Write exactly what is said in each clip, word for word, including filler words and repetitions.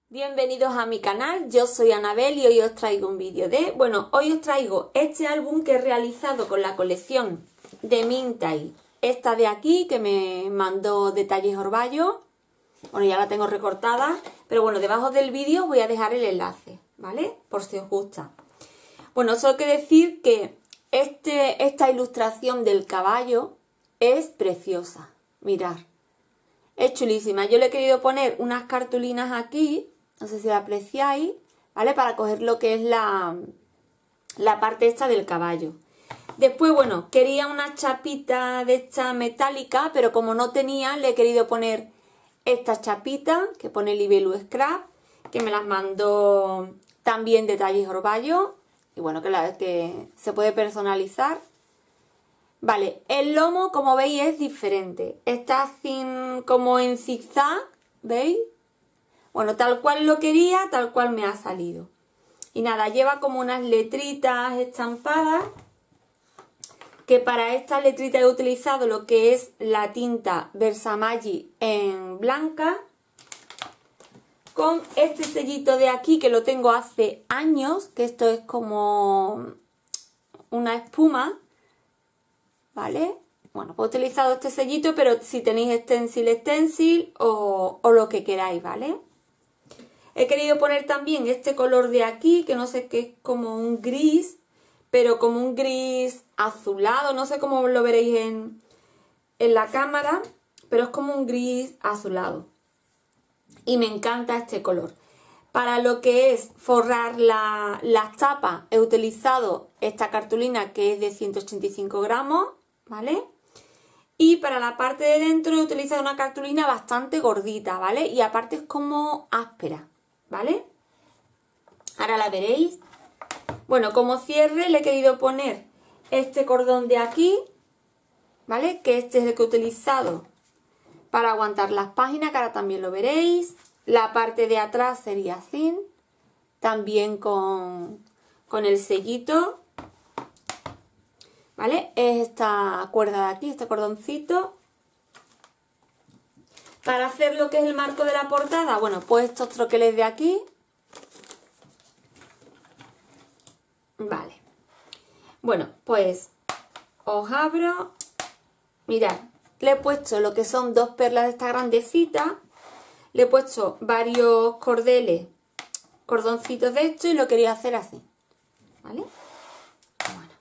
Bienvenidos a mi canal, yo soy Anabel y hoy os traigo un vídeo de... Bueno, hoy os traigo este álbum que he realizado con la colección de Mintai. Esta de aquí que me mandó Detalles Orballo. Bueno, ya la tengo recortada, pero bueno, debajo del vídeo voy a dejar el enlace, ¿vale? Por si os gusta. Bueno, solo que decir que este, esta ilustración del caballo es preciosa. Mirad, es chulísima. Yo le he querido poner unas cartulinas aquí, no sé si la apreciáis, ¿vale? Para coger lo que es la, la parte esta del caballo. Después, bueno, quería una chapita de esta metálica, pero como no tenía, le he querido poner esta chapita que pone Libelu Scrap, que me las mandó también Detalles Orballo. Y bueno, que, la, que se puede personalizar. Vale, el lomo, como veis, es diferente. Está sin, como en zigzag, ¿veis? Bueno, tal cual lo quería, tal cual me ha salido. Y nada, lleva como unas letritas estampadas. Que para estas letritas he utilizado lo que es la tinta Versamark en blanca. Con este sellito de aquí, que lo tengo hace años, que esto es como una espuma. ¿Vale? Bueno, pues he utilizado este sellito, pero si tenéis stencil, stencil o, o lo que queráis, ¿vale? He querido poner también este color de aquí, que no sé qué es, como un gris, pero como un gris azulado, no sé cómo lo veréis en, en la cámara, pero es como un gris azulado. Y me encanta este color. Para lo que es forrar la, las tapas he utilizado esta cartulina que es de ciento ochenta y cinco gramos, ¿vale? Y para la parte de dentro he utilizado una cartulina bastante gordita, ¿vale? Y aparte es como áspera, ¿vale? Ahora la veréis. Bueno, como cierre le he querido poner este cordón de aquí, ¿vale? Que este es el que he utilizado para aguantar las páginas, que ahora también lo veréis. La parte de atrás sería así, también con, con el sellito, ¿vale? Es esta cuerda de aquí, este cordoncito. Para hacer lo que es el marco de la portada, bueno, pues estos troqueles de aquí. Vale. Bueno, pues os abro. Mirad, le he puesto lo que son dos perlas de esta grandecita. Le he puesto varios cordeles, cordoncitos de esto y lo quería hacer así, ¿vale? Bueno.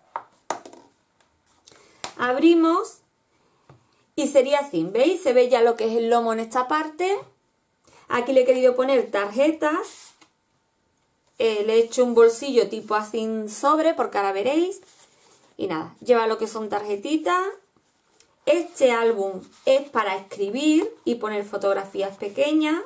Abrimos y sería así, ¿veis? Se ve ya lo que es el lomo en esta parte. Aquí le he querido poner tarjetas. Eh, le he hecho un bolsillo tipo así sobre, porque ahora veréis. Y nada, lleva lo que son tarjetitas. Este álbum es para escribir y poner fotografías pequeñas.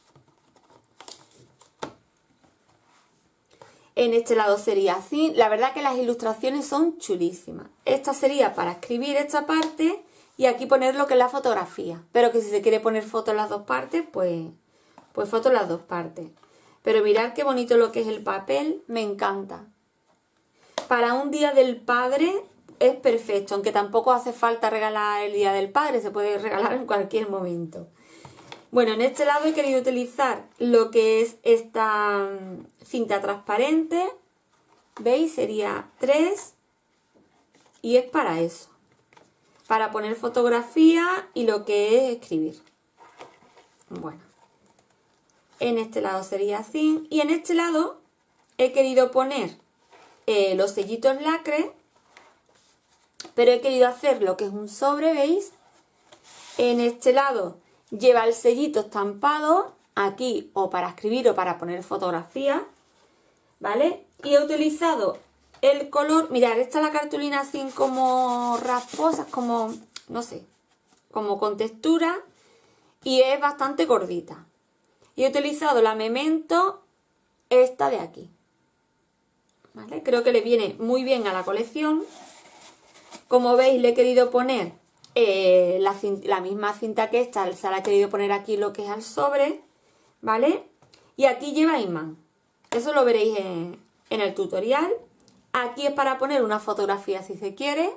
En este lado sería así. La verdad que las ilustraciones son chulísimas. Esta sería para escribir esta parte y aquí poner lo que es la fotografía. Pero que si se quiere poner foto en las dos partes, pues, pues foto en las dos partes. Pero mirad qué bonito lo que es el papel. Me encanta. Para un día del padre es perfecto, aunque tampoco hace falta regalar el día del padre, se puede regalar en cualquier momento. Bueno, en este lado he querido utilizar lo que es esta cinta transparente, ¿veis? Sería tres y es para eso, para poner fotografía y lo que es escribir. Bueno, en este lado sería así y en este lado he querido poner eh, los sellitos lacre. Pero he querido hacer lo que es un sobre, ¿veis? En este lado lleva el sellito estampado, aquí o para escribir o para poner fotografía, ¿vale? Y he utilizado el color, mirad, esta es la cartulina así como rasposa, como, no sé, como con textura y es bastante gordita. Y he utilizado la Memento, esta de aquí, ¿vale? Creo que le viene muy bien a la colección. Como veis, le he querido poner eh, la, la misma cinta que esta, se la he querido poner aquí lo que es al sobre, ¿vale? Y aquí lleva imán. Eso lo veréis en, en el tutorial. Aquí es para poner una fotografía si se quiere.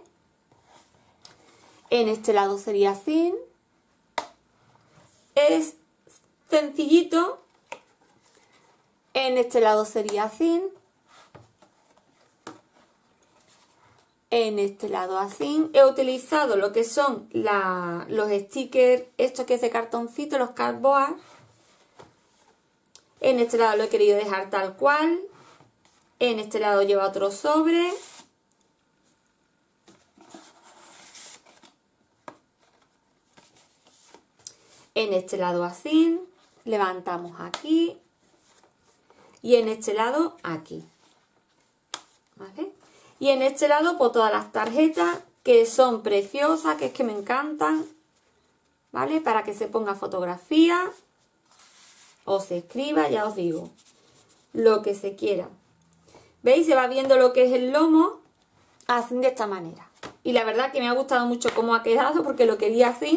En este lado sería así. Es sencillito, En este lado sería así. En este lado así. He utilizado lo que son la, los stickers, estos que es de cartoncito, los cardboard. En este lado lo he querido dejar tal cual. En este lado lleva otro sobre. En este lado así. Levantamos aquí. Y en este lado aquí. ¿Vale? Y en este lado pues todas las tarjetas que son preciosas, que es que me encantan. ¿Vale? Para que se ponga fotografía o se escriba, ya os digo, lo que se quiera. ¿Veis? Se va viendo lo que es el lomo así de esta manera. Y la verdad que me ha gustado mucho cómo ha quedado porque lo quería así.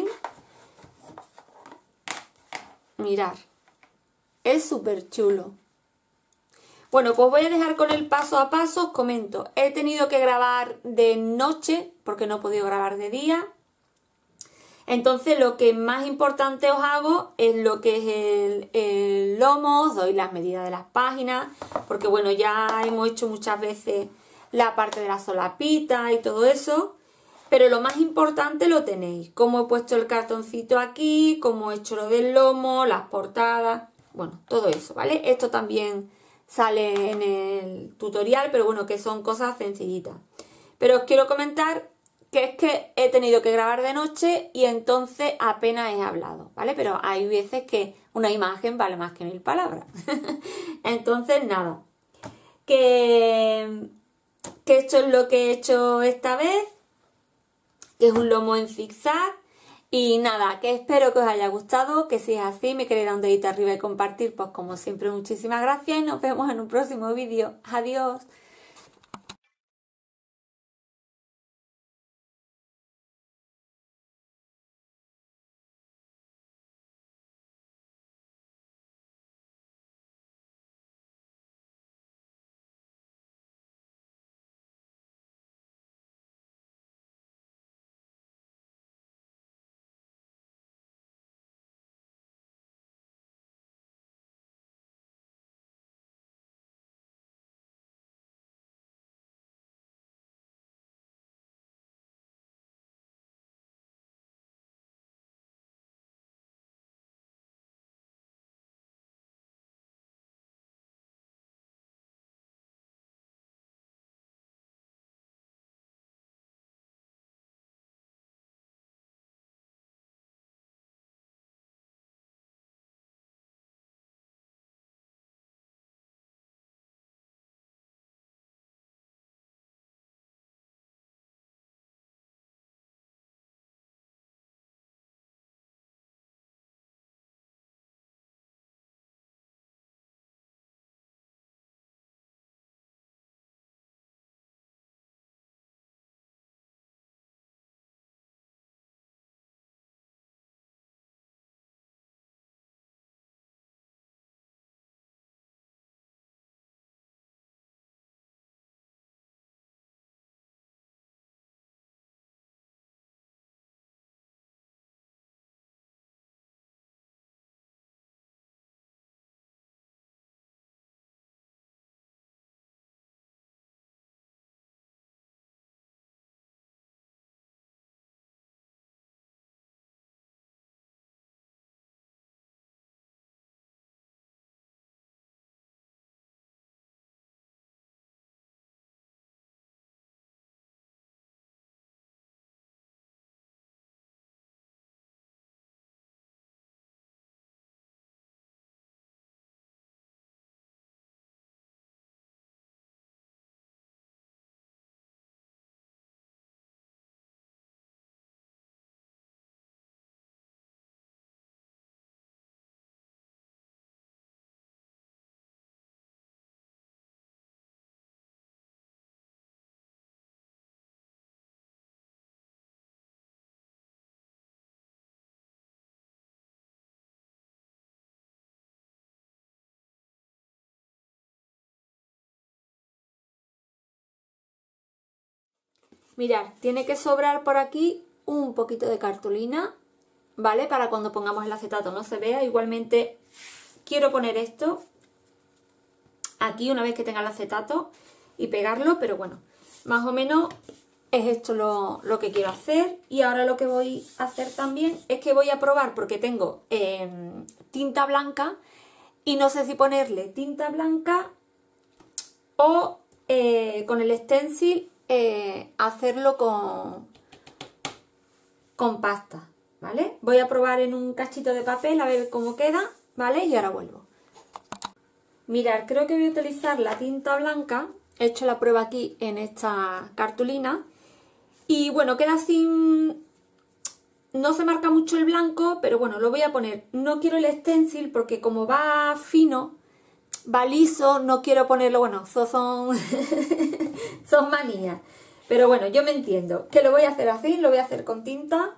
Mirad, es súper chulo. Bueno, pues voy a dejar con el paso a paso. Os comento, he tenido que grabar de noche porque no he podido grabar de día. Entonces lo que más importante os hago es lo que es el, el lomo, os doy las medidas de las páginas, porque bueno, ya hemos hecho muchas veces la parte de la solapita y todo eso, pero lo más importante lo tenéis, cómo he puesto el cartoncito aquí, cómo he hecho lo del lomo, las portadas, bueno, todo eso, ¿vale? Esto también sale en el tutorial, pero bueno, que son cosas sencillitas. Pero os quiero comentar que es que he tenido que grabar de noche y entonces apenas he hablado, ¿vale? Pero hay veces que una imagen vale más que mil palabras. Entonces, nada. Que, que esto es lo que he hecho esta vez, que es un lomo en zigzag. Y nada, que espero que os haya gustado, que si es así me queréis dar un dedito arriba y compartir, pues como siempre muchísimas gracias y nos vemos en un próximo vídeo. Adiós. Mirad, tiene que sobrar por aquí un poquito de cartulina, ¿vale? Para cuando pongamos el acetato no se vea. Igualmente quiero poner esto aquí una vez que tenga el acetato y pegarlo, pero bueno, más o menos es esto lo, lo que quiero hacer. Y ahora lo que voy a hacer también es que voy a probar, porque tengo eh, tinta blanca y no sé si ponerle tinta blanca o eh, con el stencil eh, hacerlo con, con pasta, ¿vale? Voy a probar en un cachito de papel a ver cómo queda, ¿vale? Y ahora vuelvo. Mirad, creo que voy a utilizar la tinta blanca. He hecho la prueba aquí en esta cartulina. Y bueno, queda así, no se marca mucho el blanco, pero bueno, lo voy a poner. No quiero el stencil porque como va fino, va liso, no quiero ponerlo, bueno, eso son, son manías. Pero bueno, yo me entiendo que lo voy a hacer así, lo voy a hacer con tinta.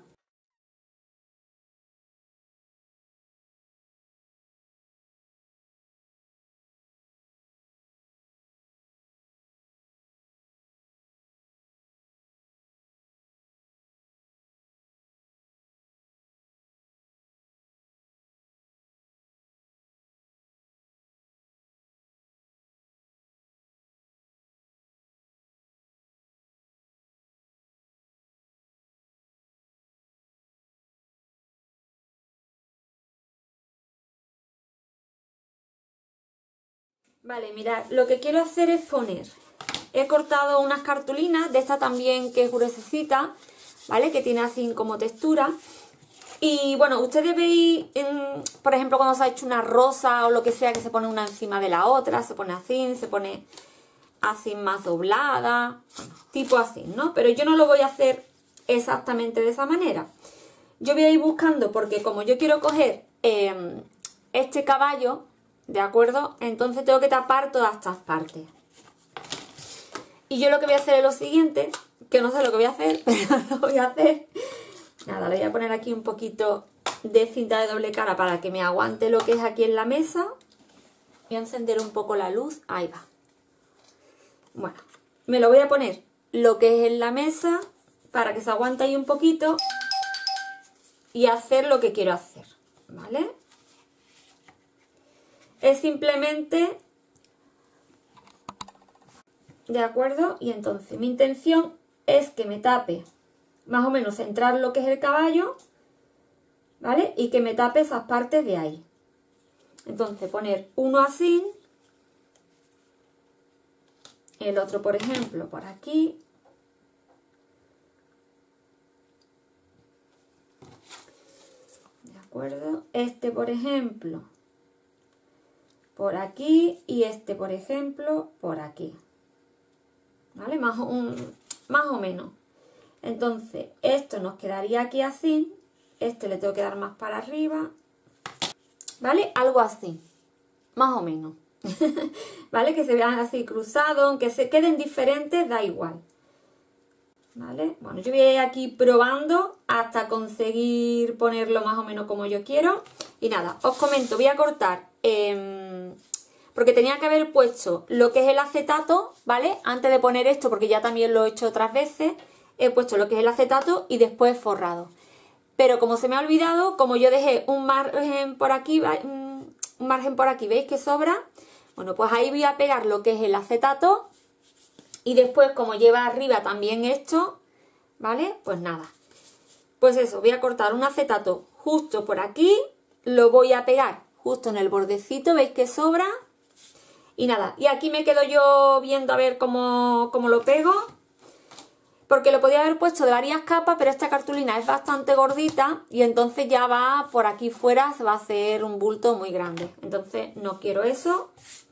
Vale, mirad, lo que quiero hacer es poner, he cortado unas cartulinas, de esta también que es gruesecita, ¿vale? Que tiene así como textura. Y bueno, ustedes veis, en, por ejemplo, cuando se ha hecho una rosa o lo que sea, que se pone una encima de la otra, se pone así, se pone así más doblada, bueno, tipo así, ¿no? Pero yo no lo voy a hacer exactamente de esa manera. Yo voy a ir buscando, porque como yo quiero coger eh, este caballo, ¿de acuerdo? Entonces tengo que tapar todas estas partes. Y yo lo que voy a hacer es lo siguiente, que no sé lo que voy a hacer, pero lo voy a hacer. Nada, le voy a poner aquí un poquito de cinta de doble cara para que me aguante lo que es aquí en la mesa. Voy a encender un poco la luz, ahí va. Bueno, me lo voy a poner lo que es en la mesa para que se aguante ahí un poquito y hacer lo que quiero hacer, ¿vale? Es simplemente, ¿de acuerdo? Y entonces mi intención es que me tape, más o menos centrar lo que es el caballo, ¿vale? Y que me tape esas partes de ahí. Entonces poner uno así, el otro por ejemplo por aquí. ¿De acuerdo? Este por ejemplo por aquí y este por ejemplo por aquí, ¿vale? Más, un, más o menos. Entonces esto nos quedaría aquí así, este le tengo que dar más para arriba, ¿vale? Algo así, más o menos. ¿Vale? Que se vean así cruzados, aunque se queden diferentes, da igual, ¿vale? Bueno, yo voy a ir aquí probando hasta conseguir ponerlo más o menos como yo quiero. Y nada, os comento, voy a cortar, eh, porque tenía que haber puesto lo que es el acetato, ¿vale? Antes de poner esto, porque ya también lo he hecho otras veces, he puesto lo que es el acetato y después forrado. Pero como se me ha olvidado, como yo dejé un margen por aquí, un margen por aquí, ¿veis que sobra? Bueno, pues ahí voy a pegar lo que es el acetato y después, como lleva arriba también esto, ¿vale? Pues nada, pues eso, voy a cortar un acetato justo por aquí, lo voy a pegar justo en el bordecito, ¿veis que sobra? Y nada, y aquí me quedo yo viendo a ver cómo, cómo lo pego, porque lo podía haber puesto de varias capas, pero esta cartulina es bastante gordita y entonces ya va por aquí fuera, se va a hacer un bulto muy grande. Entonces no quiero eso.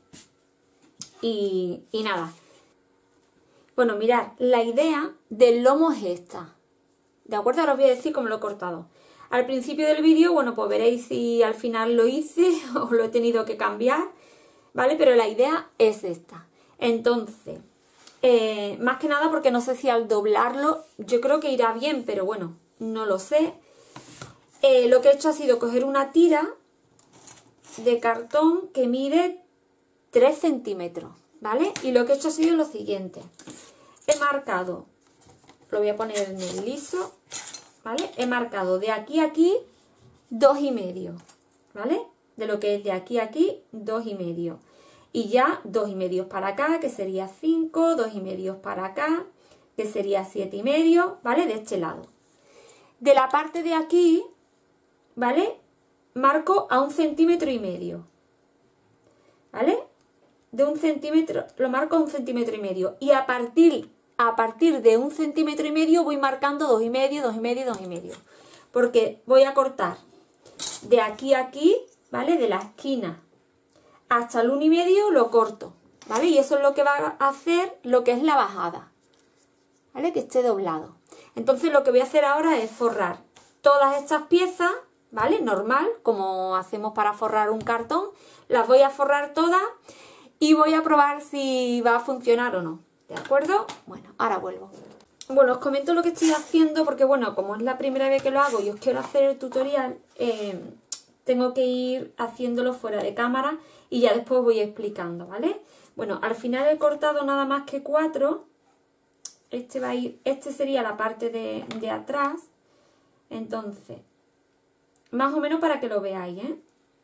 Y, y nada. Bueno, mirad, la idea del lomo es esta. ¿De acuerdo? Ahora os voy a decir cómo lo he cortado. Al principio del vídeo, bueno, pues veréis si al final lo hice o lo he tenido que cambiar, ¿vale? Pero la idea es esta. Entonces, eh, más que nada porque no sé si al doblarlo, yo creo que irá bien, pero bueno, no lo sé. Eh, lo que he hecho ha sido coger una tira de cartón que mide tres centímetros, ¿vale? Y lo que he hecho ha sido lo siguiente. He marcado, lo voy a poner en el liso, ¿vale? He marcado de aquí a aquí dos y medio, ¿vale? De lo que es de aquí a aquí, dos y medio. Y ya dos y medio para acá, que sería cinco, dos y medio para acá, que sería siete y medio, ¿vale? De este lado. De la parte de aquí, ¿vale? Marco a un centímetro y medio, ¿vale? De un centímetro, lo marco a un centímetro y medio. Y a partir, a partir de un centímetro y medio voy marcando dos y medio, dos y medio, dos y medio. Porque voy a cortar de aquí a aquí, ¿vale? De la esquina hasta el uno y medio lo corto, ¿vale? Y eso es lo que va a hacer lo que es la bajada, ¿vale? Que esté doblado. Entonces lo que voy a hacer ahora es forrar todas estas piezas, ¿vale? Normal, como hacemos para forrar un cartón. Las voy a forrar todas y voy a probar si va a funcionar o no, ¿de acuerdo? Bueno, ahora vuelvo. Bueno, os comento lo que estoy haciendo porque, bueno, como es la primera vez que lo hago y os quiero hacer el tutorial, eh, tengo que ir haciéndolo fuera de cámara y ya después voy explicando, ¿vale? Bueno, al final he cortado nada más que cuatro. Este va a ir, este sería la parte de, de atrás. Entonces, más o menos para que lo veáis, ¿eh?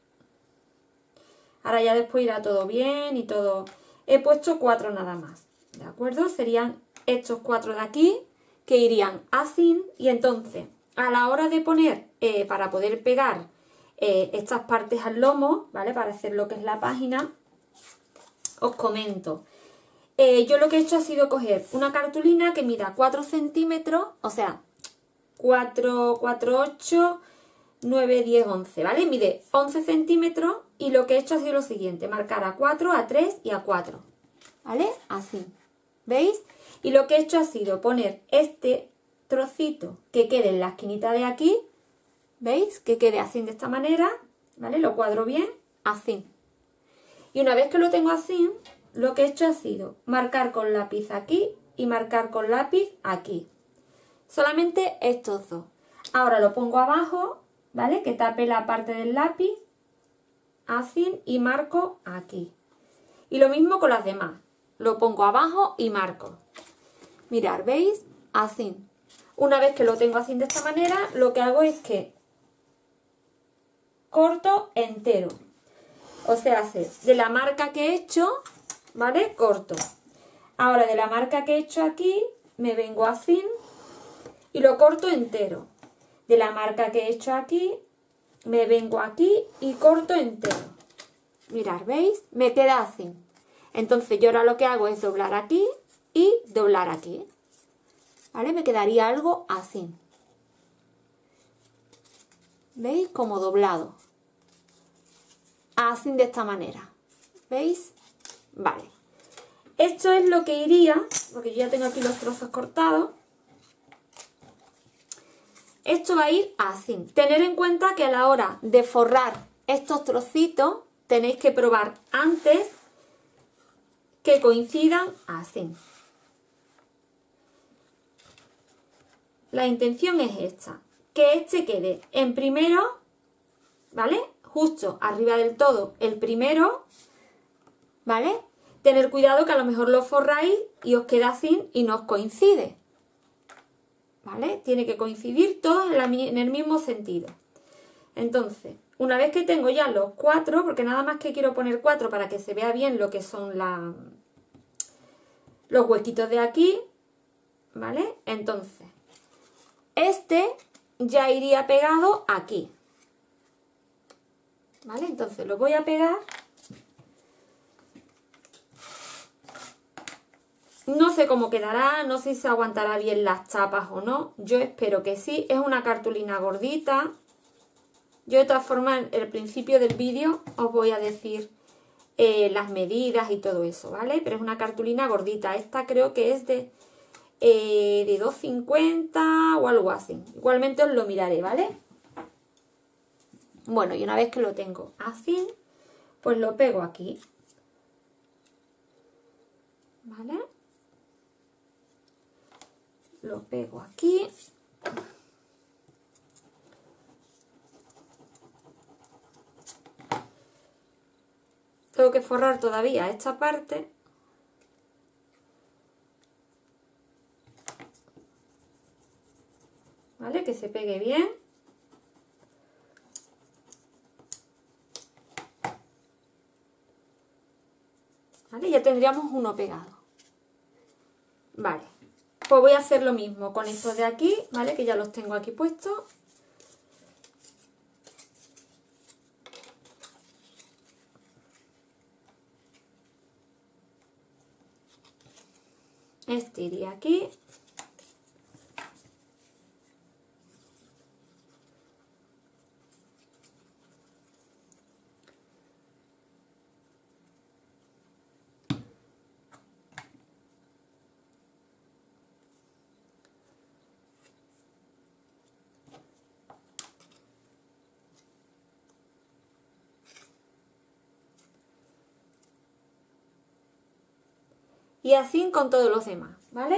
Ahora ya después irá todo bien y todo. He puesto cuatro nada más, ¿de acuerdo? Serían estos cuatro de aquí que irían así. Y entonces, a la hora de poner, eh, para poder pegar eh, estas partes al lomo, ¿vale? Para hacer lo que es la página, os comento. Eh, yo lo que he hecho ha sido coger una cartulina que mida cuatro centímetros, o sea, cuatro, cuatro, ocho, nueve, diez, once, ¿vale? Mide once centímetros y lo que he hecho ha sido lo siguiente, marcar a cuatro, a tres y a cuatro, ¿vale? Así, ¿veis? Y lo que he hecho ha sido poner este trocito que quede en la esquinita de aquí, ¿veis? Que quede así de esta manera, ¿vale? Lo cuadro bien, así. Y una vez que lo tengo así, lo que he hecho ha sido marcar con lápiz aquí y marcar con lápiz aquí. Solamente estos dos. Ahora lo pongo abajo, ¿vale? Que tape la parte del lápiz, así, y marco aquí. Y lo mismo con las demás. Lo pongo abajo y marco. Mirad, ¿veis? Así. Una vez que lo tengo así de esta manera, lo que hago es que corto entero. O sea, de la marca que he hecho, ¿vale? Corto. Ahora de la marca que he hecho aquí, me vengo así y lo corto entero. De la marca que he hecho aquí, me vengo aquí y corto entero. Mirad, ¿veis? Me queda así. Entonces yo ahora lo que hago es doblar aquí y doblar aquí, ¿vale? Me quedaría algo así. ¿Veis? Como doblado. Así de esta manera. ¿Veis? Vale. Esto es lo que iría, porque yo ya tengo aquí los trozos cortados. Esto va a ir así. Tener en cuenta que a la hora de forrar estos trocitos tenéis que probar antes que coincidan así. La intención es esta, que este quede en primero, ¿vale? Justo arriba del todo el primero, ¿vale? Tener cuidado que a lo mejor lo forráis y os queda así y no os coincide, ¿vale? Tiene que coincidir todo en, la, en el mismo sentido. Entonces, una vez que tengo ya los cuatro, porque nada más que quiero poner cuatro para que se vea bien lo que son la, los huequitos de aquí, ¿vale? Entonces, este ya iría pegado aquí, ¿vale? Entonces lo voy a pegar. No sé cómo quedará, no sé si aguantará bien las chapas o no. Yo espero que sí. Es una cartulina gordita. Yo de todas formas, en el principio del vídeo os voy a decir eh, las medidas y todo eso, ¿vale? Pero es una cartulina gordita. Esta creo que es de, eh, de dos cincuenta o algo así. Igualmente os lo miraré, ¿vale? Bueno, y una vez que lo tengo así, pues lo pego aquí, ¿vale? Lo pego aquí. Tengo que forrar todavía esta parte. ¿Vale? Que se pegue bien. ¿Vale? Ya tendríamos uno pegado. Vale, pues voy a hacer lo mismo con estos de aquí, ¿vale? Que ya los tengo aquí puestos. Este iría aquí. Y así con todos los demás, ¿vale?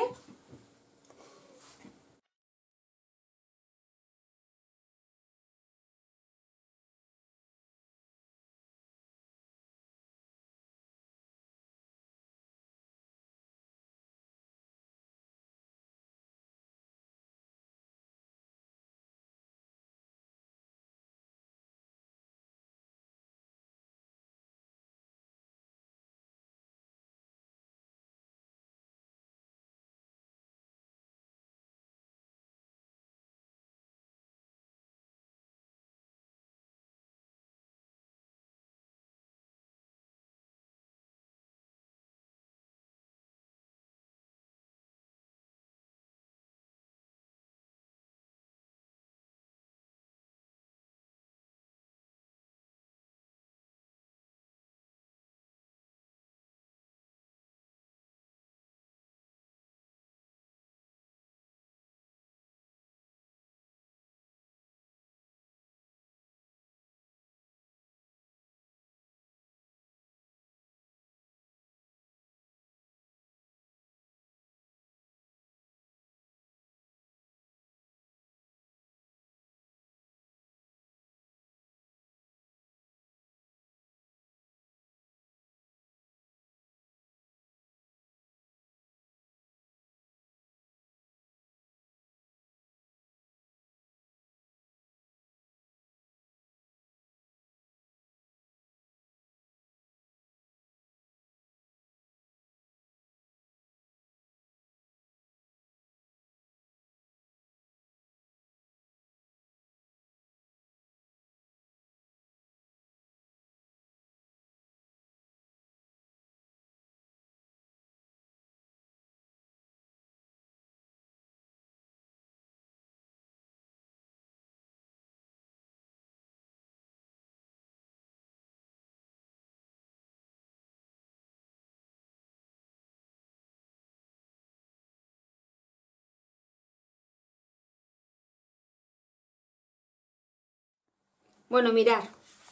Bueno, mirad,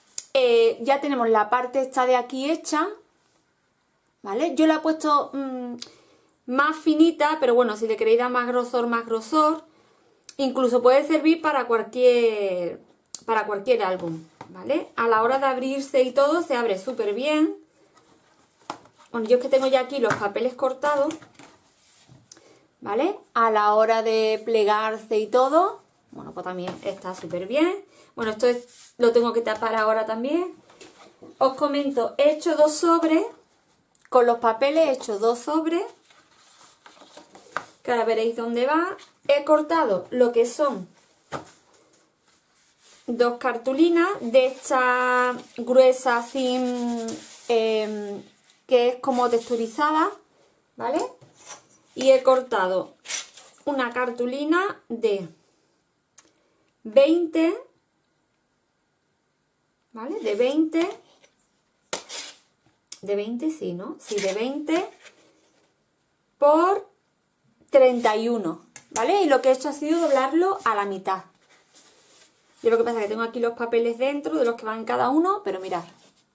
eh, ya tenemos la parte esta de aquí hecha, ¿vale? Yo la he puesto mmm, más finita, pero bueno, si le queréis dar más grosor, más grosor. Incluso puede servir para cualquier, para cualquier álbum, ¿vale? A la hora de abrirse y todo, se abre súper bien. Bueno, yo es que tengo ya aquí los papeles cortados, ¿vale? A la hora de plegarse y todo, bueno, pues también está súper bien. Bueno, esto es, lo tengo que tapar ahora también. Os comento, he hecho dos sobres, con los papeles he hecho dos sobres, que ahora veréis dónde va. He cortado lo que son dos cartulinas de esta gruesa sin, eh, que es como texturizada, ¿vale? Y he cortado una cartulina de veinte, ¿vale? De veinte, de veinte sí, ¿no? Sí, de veinte por treinta y uno, ¿vale? Y lo que he hecho ha sido doblarlo a la mitad. Yo lo que pasa es que tengo aquí los papeles dentro de los que van cada uno, pero mirad.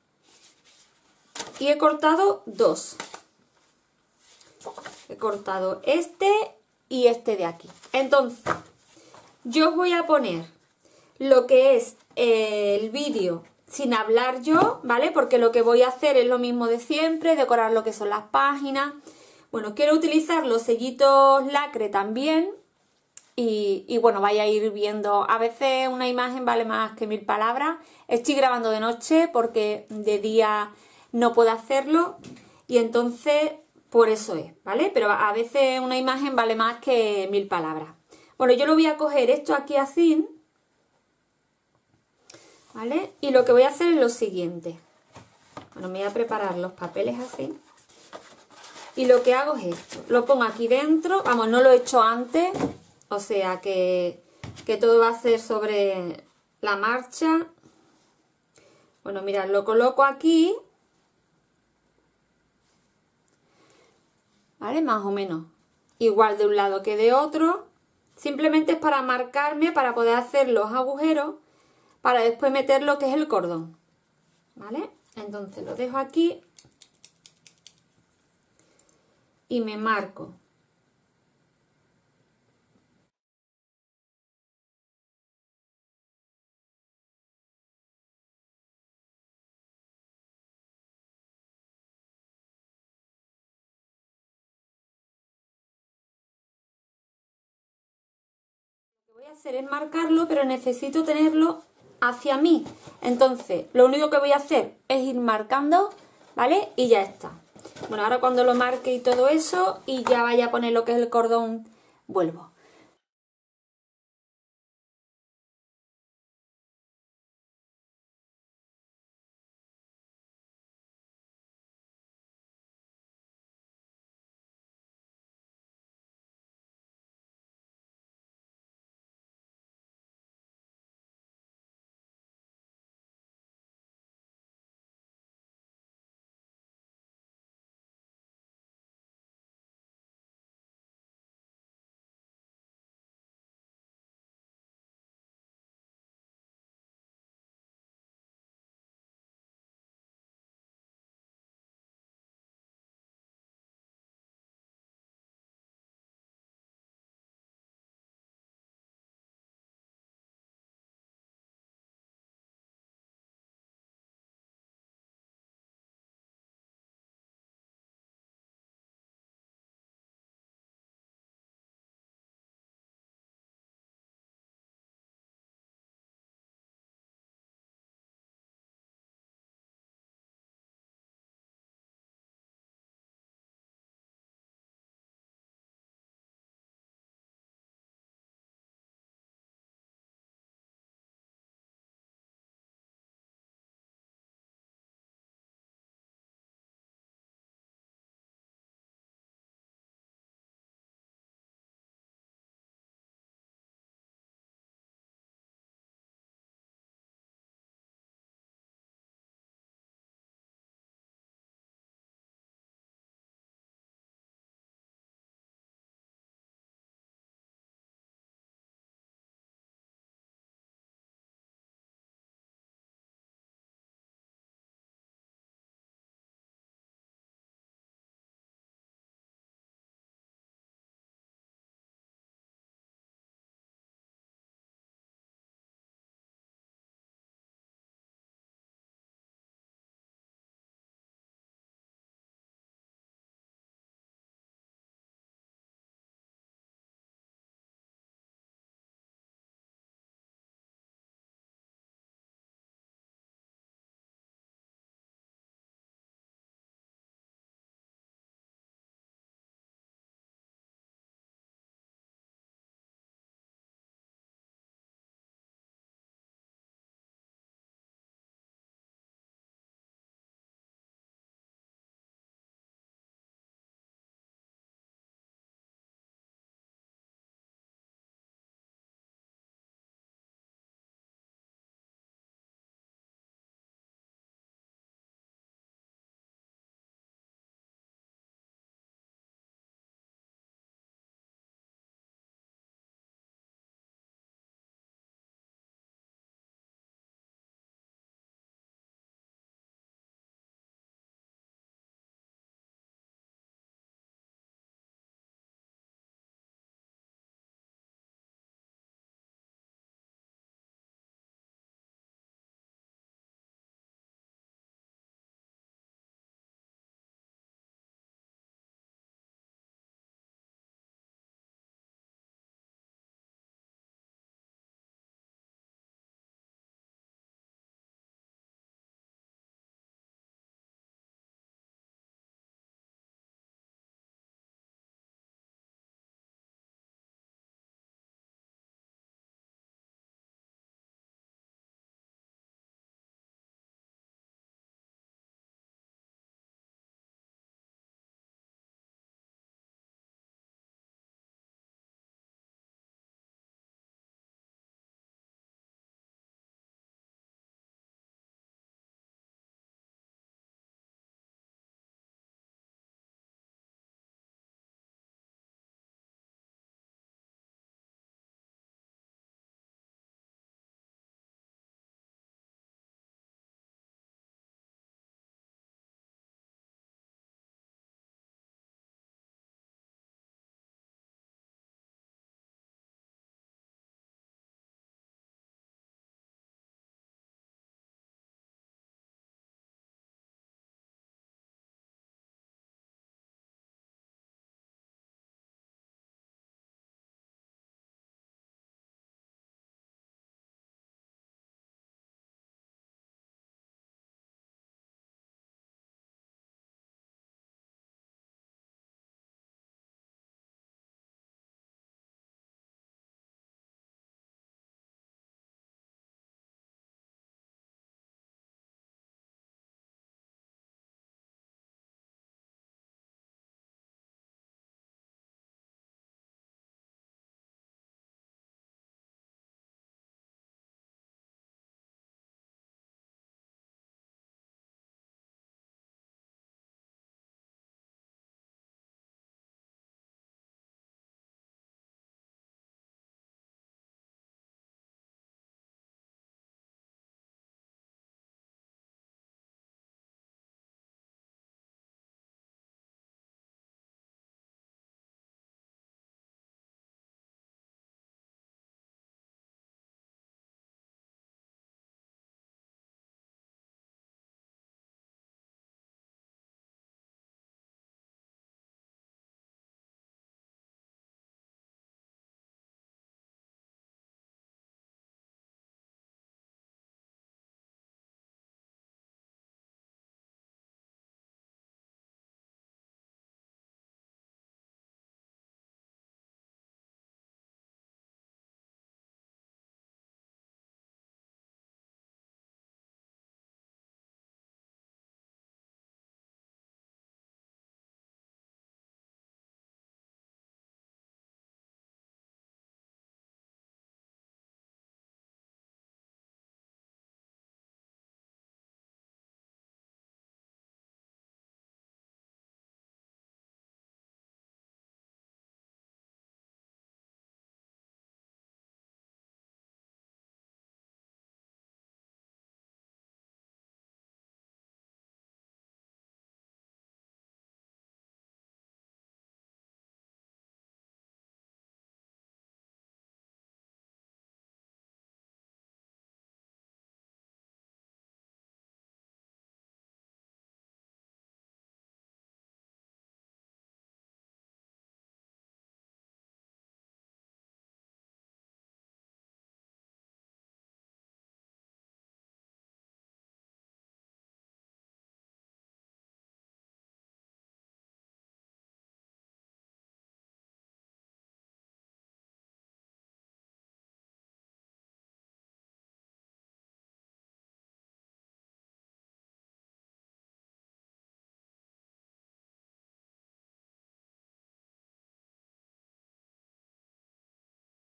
Y he cortado dos. He cortado este y este de aquí. Entonces, yo os voy a poner lo que es el vídeo sin hablar yo, ¿vale? Porque lo que voy a hacer es lo mismo de siempre, decorar lo que son las páginas. Bueno, quiero utilizar los sellitos lacre también. Y, y bueno, vais a ir viendo, a veces una imagen vale más que mil palabras. Estoy grabando de noche porque de día no puedo hacerlo. y entonces por eso es, ¿vale? Pero a veces una imagen vale más que mil palabras. Bueno, yo lo voy a coger esto aquí así, ¿vale? Y lo que voy a hacer es lo siguiente. Bueno, me voy a preparar los papeles así. Y lo que hago es esto. Lo pongo aquí dentro. Vamos, no lo he hecho antes. O sea que, que todo va a ser sobre la marcha. Bueno, mirad, lo coloco aquí. ¿Vale? Más o menos. Igual de un lado que de otro. Simplemente es para marcarme, para poder hacer los agujeros. Para después meter lo que es el cordón. ¿Vale? Entonces lo dejo aquí. Y me marco. Lo que voy a hacer es marcarlo, pero necesito tenerlo hacia mí. Entonces, lo único que voy a hacer es ir marcando, ¿vale? Y ya está. Bueno, ahora cuando lo marque y todo eso, y ya vaya a poner lo que es el cordón, vuelvo.